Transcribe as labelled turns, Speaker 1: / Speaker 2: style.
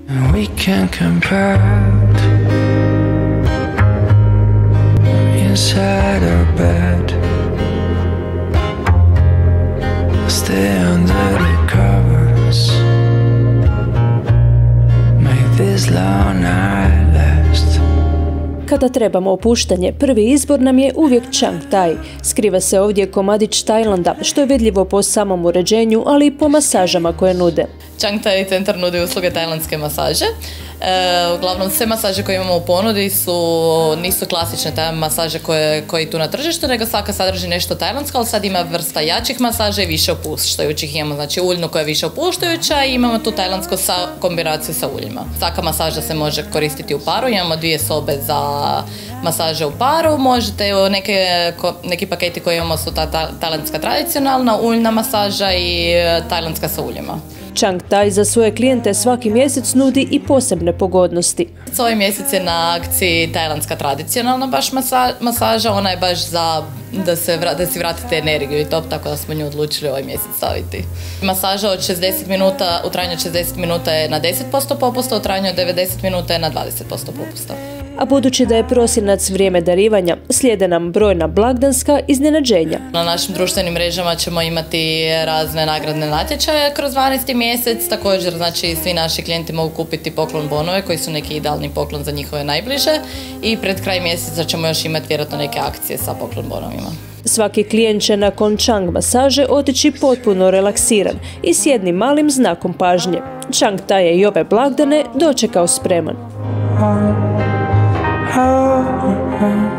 Speaker 1: We can compare inside our bed, stay under the covers, make this long night last.
Speaker 2: Kada trebamo opuštanje, prvi izbor nam je uvijek Chang Thai. Skriva se ovdje komadić Tajlanda, što je vidljivo po samom uređenju, ali i po masažama koje nude.
Speaker 3: Chang Thai centar nudi usluge tajlandske masaže. Uglavnom sve masaže koje imamo u ponudi nisu klasične masaže koje tu na tržištu, nego svaka sadrži nešto tajlandsko, ali sad ima vrsta jačih masaža i više opuštajućih. Imamo znači uljnu koja je više opuštajuća i imamo tu tajlandsku kombinaciju sa uljima. Svaka masaža se može koristiti u paru, imamo 2 sobe za masaže u paru, možete neki paketi koje imamo su tajlandska tradicionalna, uljna masaža i tajlandska sa uljima.
Speaker 2: Chang Thai za svoje klijente svaki mjesec nudi i posebne pogodnosti.
Speaker 3: Ovaj mjesec je na akciji tajlandska tradicionalna baš masaža, ona je baš za da si vratite energiju i to, tako da smo nju odlučili ovaj mjesec staviti. Masaža od 60 minuta, u trajanju od 60 minuta je na 10% popusta, u trajanju od 90 minuta je na 20% popusta.
Speaker 2: A budući da je prosinac vrijeme darivanja, slijede nam brojna blagdanska iznenađenja.
Speaker 3: Na našim društvenim mrežama ćemo imati razne nagradne natječaje kroz 12. mjesec. Također, znači, svi naši klijenti mogu kupiti poklon bonove koji su neki idealni poklon za njihove najbliže i pred kraj mjeseca ćemo još imati vjerojatno neke akcije sa poklon bonovima.
Speaker 2: Svaki klijent će nakon Chang masaže otići potpuno relaksiran i s jednim malim znakom pažnje. Chang Thai je i ove blagdane dočekao spreman.